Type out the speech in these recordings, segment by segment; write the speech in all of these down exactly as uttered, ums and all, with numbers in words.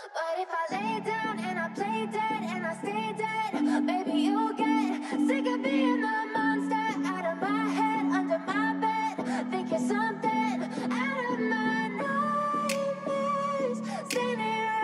But if I lay down and I play dead and I stay dead, baby, you'll get sick of being the monster out of my head, under my bed. Think you're something out of my nightmares. Standing.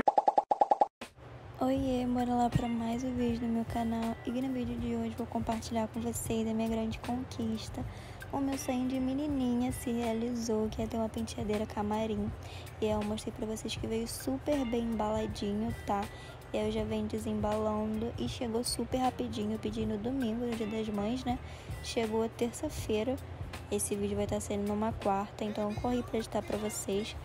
Oiê, bora lá para mais um vídeo no meu canal. E no vídeo de hoje vou compartilhar com vocês a minha grande conquista. O meu sonho de menininha se realizou, que é ter uma penteadeira camarim. E eu mostrei pra vocês que veio super bem embaladinho, tá? E eu já venho desembalando e chegou super rapidinho. Eu pedi no domingo, no dia das mães, né? Chegou terça-feira. Esse vídeo vai estar saindo numa quarta, então eu corri pra editar pra vocês.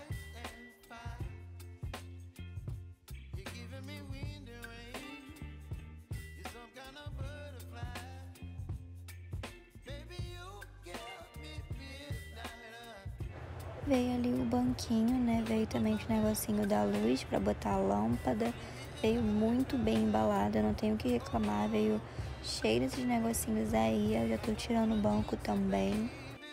Veio ali o banquinho, né? Veio também os negocinho da luz pra botar a lâmpada. Veio muito bem embalado, eu não tenho o que reclamar. Veio cheio desses negocinhos aí. Eu já tô tirando o banco também.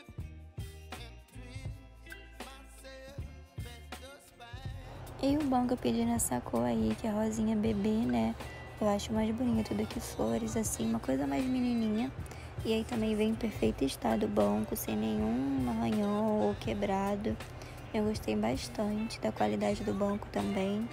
E o banco eu pedi nessa cor aí, que é rosinha bebê, né? Eu acho mais bonito do que flores, assim, uma coisa mais menininha. E aí também vem em perfeito estado o banco, sem nenhum arranhão ou quebrado. Eu gostei bastante da qualidade do banco também.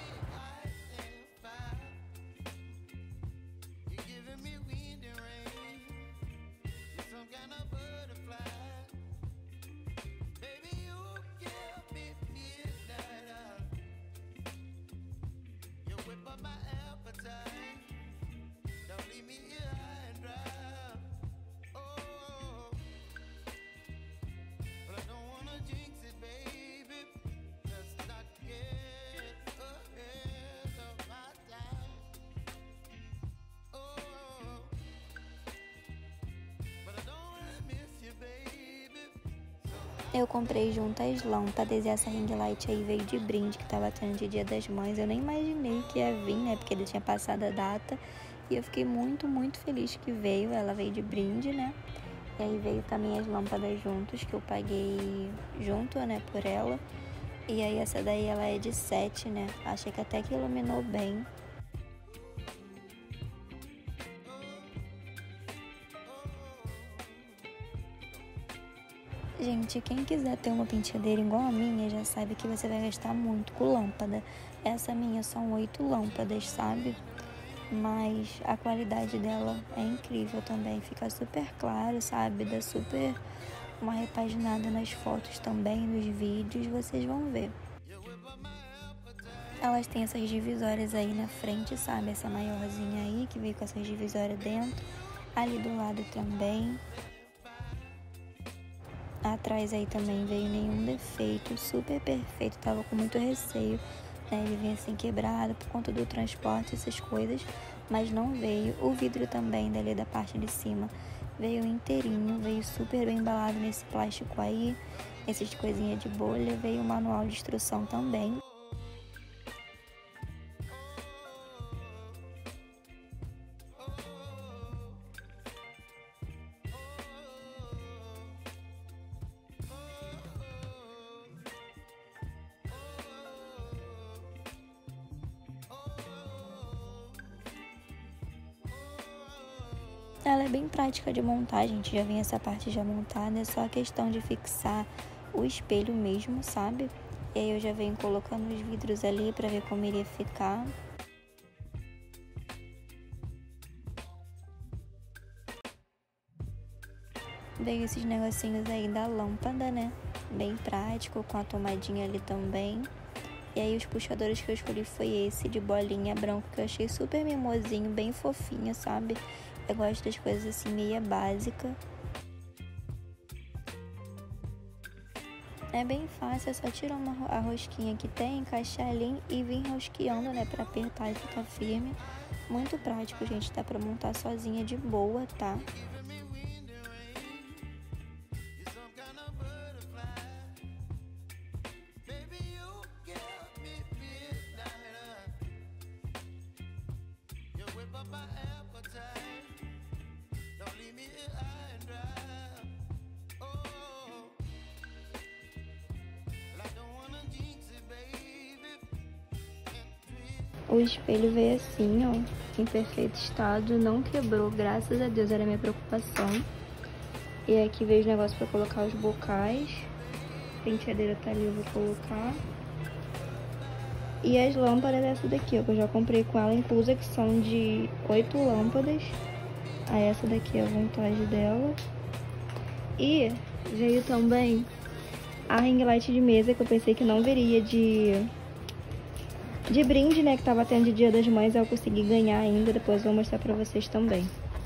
Eu comprei junto as lâmpadas e essa ring light aí veio de brinde, que tava tendo de Dia das Mães. Eu nem imaginei que ia vir, né? Porque ele tinha passado a data. E eu fiquei muito, muito feliz que veio. Ela veio de brinde, né? E aí veio também as lâmpadas juntos, que eu paguei junto, né? Por ela. E aí essa daí ela é de sete, né? Achei que até que iluminou bem. Gente, quem quiser ter uma penteadeira igual a minha já sabe que você vai gastar muito com lâmpada. Essa minha são oito lâmpadas, sabe? Mas a qualidade dela é incrível também. Fica super claro, sabe? Dá super uma repaginada nas fotos também, nos vídeos, vocês vão ver. Elas têm essas divisórias aí na frente, sabe? Essa maiorzinha aí que veio com essas divisórias dentro. Ali do lado também. Atrás aí também veio nenhum defeito, super perfeito, tava com muito receio, né? Ele vinha assim quebrado por conta do transporte, essas coisas, mas não veio. O vidro também dali da parte de cima veio inteirinho, veio super bem embalado nesse plástico aí, essas coisinhas de bolha, veio o manual de instrução também. Ela é bem prática de montar, gente, já vem essa parte já montada, é só a questão de fixar o espelho mesmo, sabe? E aí eu já venho colocando os vidros ali pra ver como iria ficar. Veio esses negocinhos aí da lâmpada, né? Bem prático, com a tomadinha ali também. E aí os puxadores que eu escolhi foi esse de bolinha branco, que eu achei super mimosinho, bem fofinho, sabe? Eu gosto das coisas assim, meia básica. É bem fácil, é só tirar uma, a rosquinha que tem, encaixar ali e vir rosqueando, né? Pra apertar e ficar firme. Muito prático, gente, dá pra montar sozinha de boa, tá? O espelho veio assim, ó, em perfeito estado, não quebrou, graças a Deus, era a minha preocupação. E aqui veio os negócios pra colocar os bocais. A penteadeira tá ali, eu vou colocar. E as lâmpadas essa daqui, ó, que eu já comprei com ela inclusa, que são de oito lâmpadas. Aí essa daqui é a vontade dela. E veio também a ring light de mesa, que eu pensei que não viria de, de brinde, né, que tava tendo de Dia das Mães, eu consegui ganhar ainda, depois eu vou mostrar pra vocês também.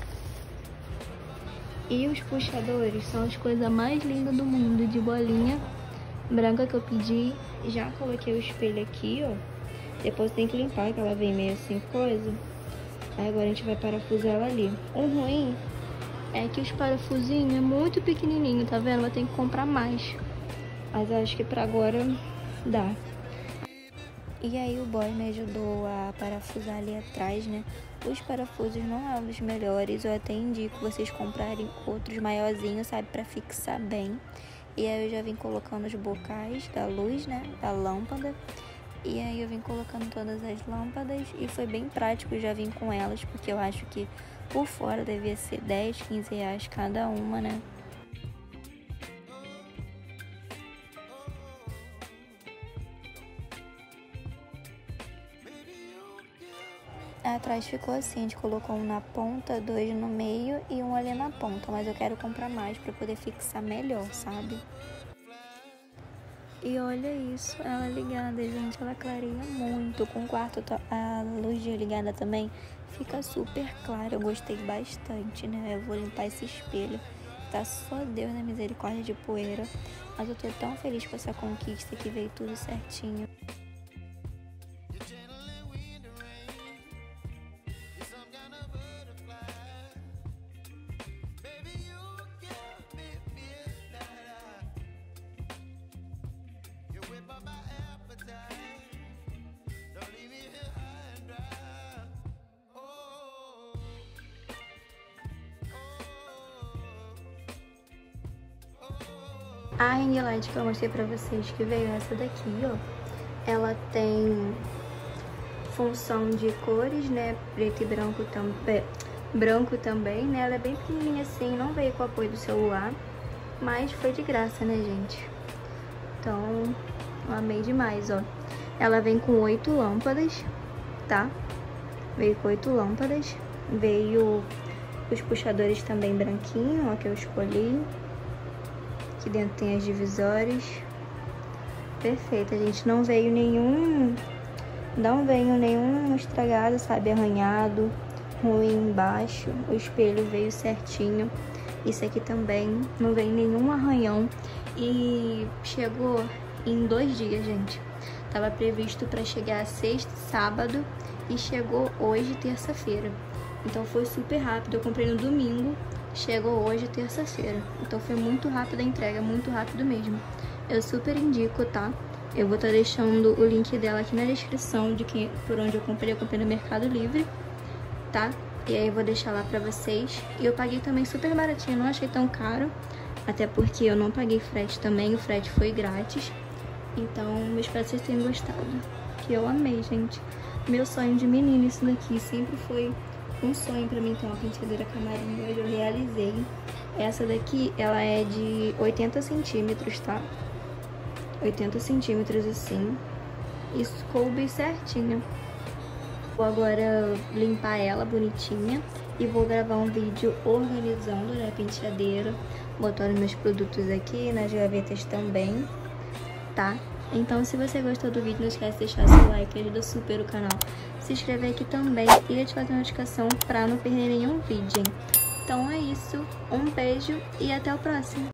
E os puxadores são as coisas mais lindas do mundo, de bolinha branca que eu pedi. Já coloquei o espelho aqui, ó. Depois tem que limpar, que ela vem meio assim, coisa. Aí agora a gente vai parafusar ela ali. O ruim é que os parafusinhos é muito pequenininho, tá vendo? Vai ter que comprar mais. Mas eu acho que pra agora dá. E aí o boy me ajudou a parafusar ali atrás, né? Os parafusos não são os melhores, eu até indico vocês comprarem outros maiorzinhos, sabe? Pra fixar bem. E aí eu já vim colocando os bocais da luz, né? Da lâmpada. E aí eu vim colocando todas as lâmpadas e foi bem prático, eu já vim com elas, porque eu acho que por fora devia ser dez, quinze reais cada uma, né? Atrás ficou assim, a gente colocou um na ponta, dois no meio e um ali na ponta, mas eu quero comprar mais pra poder fixar melhor, sabe? E olha isso, ela ligada, gente, ela clareia muito. Com o quarto, a luz ligada também fica super clara, eu gostei bastante, né? Eu vou limpar esse espelho, tá só Deus na misericórdia de poeira, mas eu tô tão feliz com essa conquista que veio tudo certinho. A ring light que eu mostrei pra vocês, que veio essa daqui, ó, ela tem função de cores, né, preto e branco também, branco também, né, ela é bem pequenininha assim, não veio com o apoio do celular, mas foi de graça, né, gente? Então, eu amei demais, ó. Ela vem com oito lâmpadas, tá? Veio com oito lâmpadas, veio os puxadores também branquinho, ó, que eu escolhi. Aqui dentro tem as divisórias. Perfeita, gente. Não veio nenhum... Não veio nenhum estragado, sabe? Arranhado, ruim embaixo. O espelho veio certinho. Isso aqui também. Não veio nenhum arranhão. E chegou em dois dias, gente. Tava previsto para chegar sexta, sábado. E chegou hoje, terça-feira. Então foi super rápido. Eu comprei no domingo. Chegou hoje, terça-feira. Então foi muito rápida a entrega, muito rápido mesmo. Eu super indico, tá? Eu vou estar deixando o link dela aqui na descrição de quem, por onde eu comprei. Eu comprei no Mercado Livre, tá? E aí eu vou deixar lá pra vocês. E eu paguei também super baratinho, não achei tão caro. Até porque eu não paguei frete também, o frete foi grátis. Então, eu espero que vocês tenham gostado. Que eu amei, gente. Meu sonho de menina isso daqui sempre foi... um sonho pra mim ter uma penteadeira camarim, hoje eu realizei. Essa daqui, ela é de oitenta centímetros, tá? oitenta centímetros assim. Isso coube certinho. Vou agora limpar ela bonitinha e vou gravar um vídeo organizando, né, a penteadeira, botando meus produtos aqui, nas gavetas também, tá? Então, se você gostou do vídeo, não esquece de deixar seu like, ajuda super o canal. Se inscrever aqui também e ativar a notificação pra não perder nenhum vídeo, hein? Então é isso, um beijo e até o próximo!